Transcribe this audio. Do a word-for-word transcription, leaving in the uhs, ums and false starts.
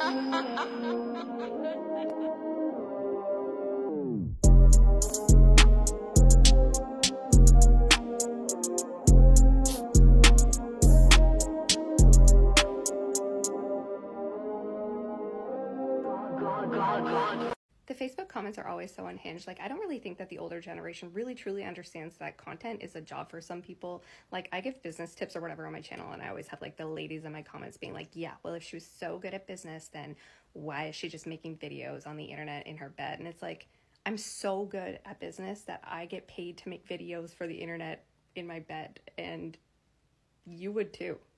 The Facebook comments are always so unhinged. Like, I don't really think that the older generation really truly understands that content is a job for some people. Like, I give business tips or whatever on my channel, and I always have like the ladies in my comments being like, yeah, well, if she was so good at business, then why is she just making videos on the internet in her bed? And it's like, I'm so good at business that I get paid to make videos for the internet in my bed, and you would too.